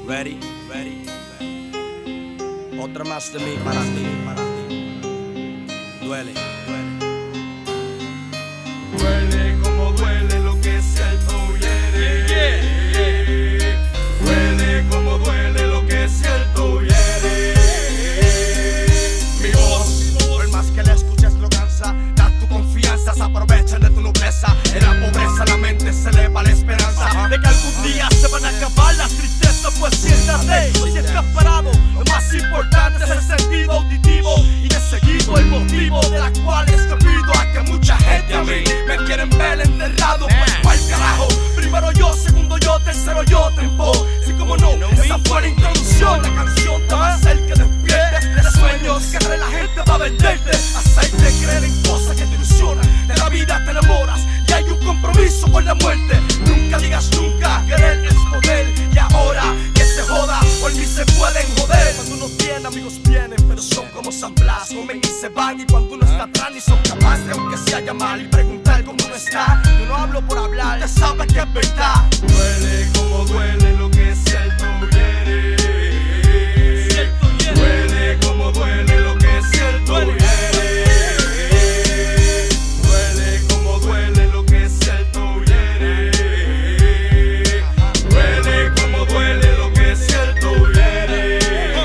Ready, ready. Otra más de mí para ti, para ti. Duele, duele. Duele como duele lo que cierto hiere. Duele como duele lo que cierto hiere. Mi voz, por más que la escuches no cansa. Da tu confianza, se aprovechan de tu nobleza. En la pobreza la mente se eleva la esperanza de que algún día se van a acabar las tristezas. Pues siéntate, si estás parado, lo más importante es el sentido auditivo y de seguido el motivo de las cuales te pido a que mucha gente a mí me quieren ver enterrado. Pues pa'l carajo, primero yo, segundo yo, tercero yo, tempo. Si como no, esa fue la introducción. La canción te va a hacer que despiertes de sueños que la gente va a venderte. Hacerte creer en cosas que te ilusionan. De la vida te enamoras y hay un compromiso con la muerte. Nunca digas nunca, querer es poder. Y ahora que se joda, por mí se pueden joder. Cuando uno tiene amigos vienen, pero son como San Blas. Comen y se van y cuando uno está atrás ni son capaces, aunque sea llamar y preguntar cómo uno está. Yo no hablo por hablar, usted sabe que es verdad. Duele como duele lo que cierto hiere. Duele como duele lo que cierto hiere. Duele como duele lo que cierto hiere. Duele como duele lo que cierto hiere.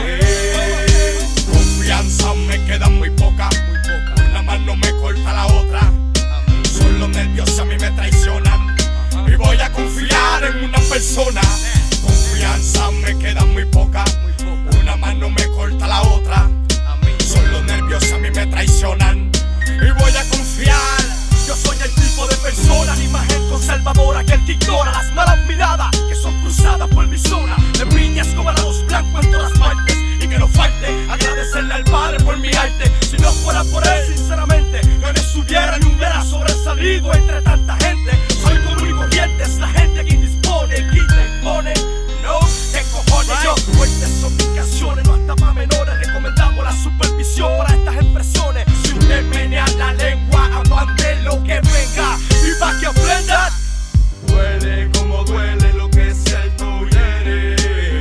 Confianza me queda muy poca. Una mano me corta la otra. Son los nervios a mí me traicionan. Y voy a confiar en una persona. Confianza me queda muy poca. Una mano me corta la otra. Son los nervios a mí me traicionan. Y voy a confiar. Yo soy el tipo de persona, la imagen conservadora, aquel que ignora las malas miradas que son cruzadas por mi zona. De piñas como lados blancos en todas partes. Y que no falte agradecerle al Padre por mi arte. Si no fuera por él, sinceramente, no me subiera ni hubiera sobresalido entre tanta gente. Soy común y corriente, es la gente quien dispone, quita y pone. No, ¿qué cojones? Yo fuertes son mis canciones, no hasta para menores. Recomendamos la supervisión para estas expresiones. Si usted menea la lengua, aguante lo que venga y pa' que aprendan. Duele como duele lo que cierto hiere.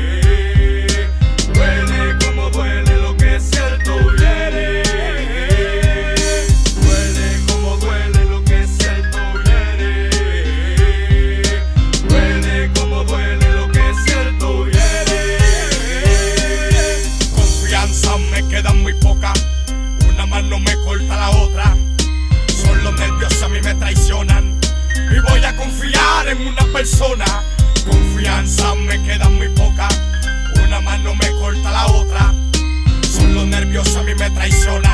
Duele como duele lo que cierto hiere. Duele como duele lo que cierto hiere. Duele como duele lo que cierto hiere. Confianza me queda muy poca. Una mano me corta la otra. Son los nervios a mí me traicionan. Y voy a confiar en una persona. Confianza me queda muy poca. Una mano me corta la otra. Son los nervios a mí me traicionan.